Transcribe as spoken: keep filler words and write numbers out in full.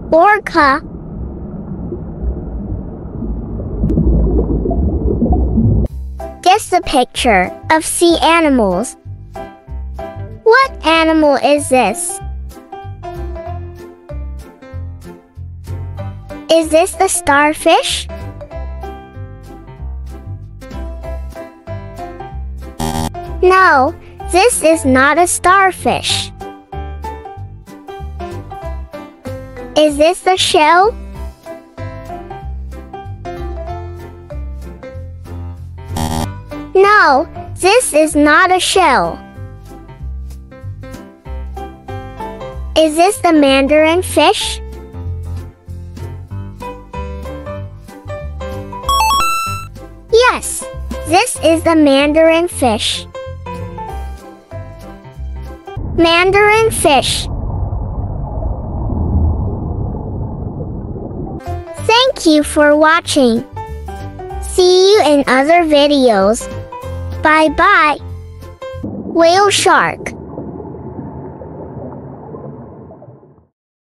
Orca. Guess the picture of sea animals. What animal is this? Is this the starfish? No, this is not a starfish. Is this the shell? No, this is not a shell. Is this the mandarin fish? Yes, this is the mandarin fish. Mandarin fish. Thank you for watching. See you in other videos. Bye bye. Whale shark.